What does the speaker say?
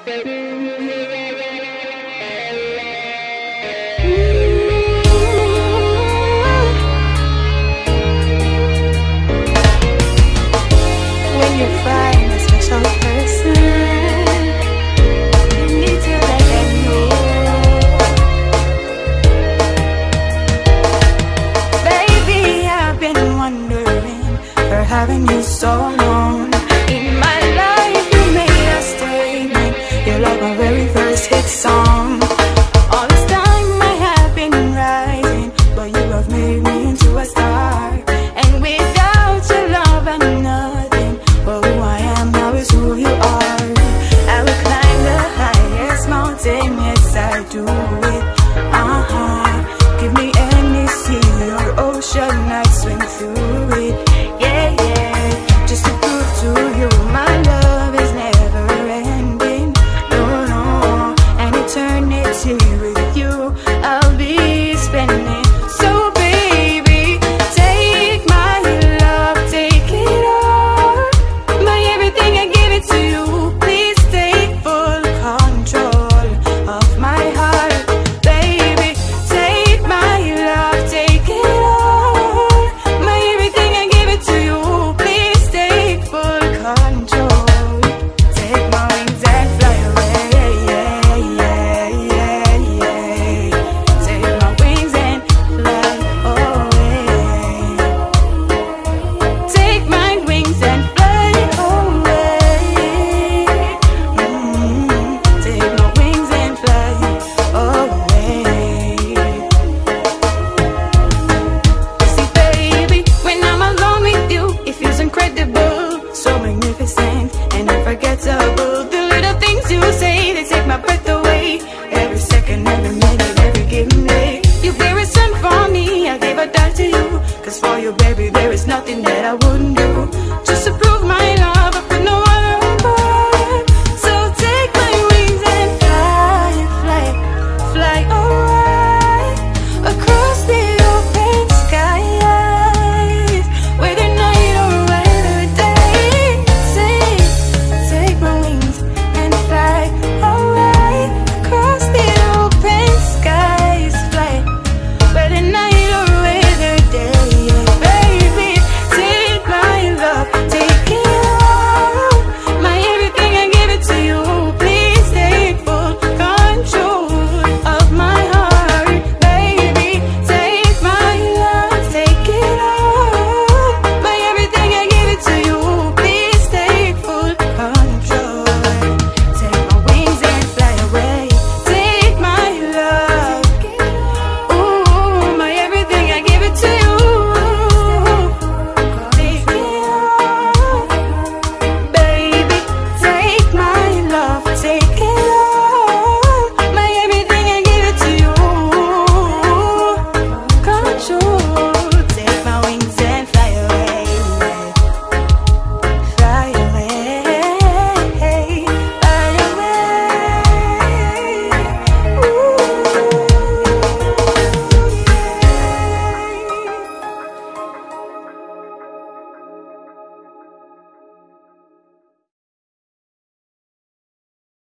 When you find a special person, you need to let them know. Baby, I've been wondering for having you so long. In my life, you made a statement. You're like my very first hit song. All this time I have been rising, but you have made me into a star. And without your love, I'm nothing. But who I am now is who you are. I will climb the highest mountain, yes I do it. Give me any sea or ocean, I'd swim through it. Yeah, yeah. Just to prove to you my love is never ending. No, no. An eternity with you I'll be spending. So baby, take my love, take it all. My everything, I give it to you. Please take full control of my heart. Baby, take my love, take it all. My everything, I give it to you. Please take full control. Take my wings and fly away. Yeah, yeah, yeah, yeah. Take my wings and fly away. Take my wings and fly away. Take my wings and fly away. See, baby, when I'm alone with you, it feels incredible, so magnificent and unforgettable. The little things you say, they take my breath away. Every second, every minute, every given day. You bear a son for me, I gave a dime to you. Cause for you, baby, there is nothing that I wouldn't do.